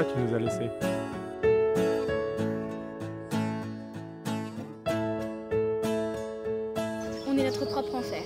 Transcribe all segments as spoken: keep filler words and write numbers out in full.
pourquoi tu nous as laissés. On est notre propre enfer.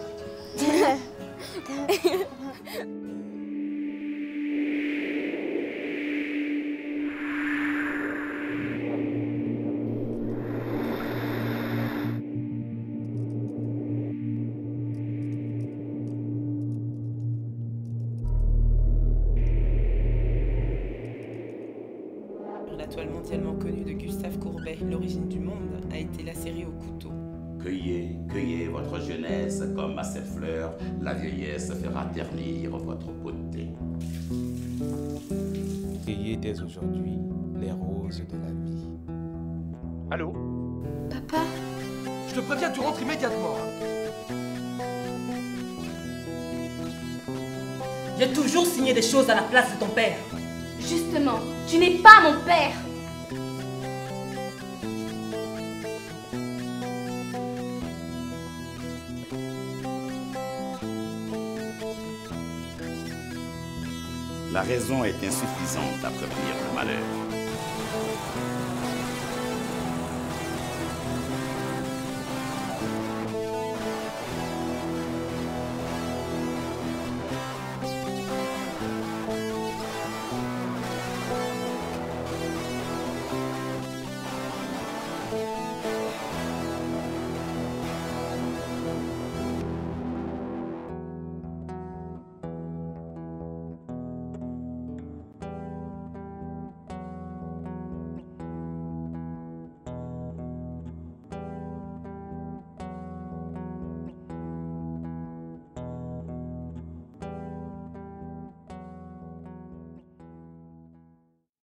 La toile mondialement connue de Gustave Courbet, L'origine du monde, a été lacérée au couteau. Cueillez, cueillez votre jeunesse comme à cette fleur, la vieillesse fera ternir votre beauté. Cueillez dès aujourd'hui les roses de la vie. Allô? Papa? Je te préviens, tu rentres immédiatement. J'ai toujours signé des choses à la place de ton père. Justement, tu n'es pas mon père. La raison est insuffisante à prévenir le malheur.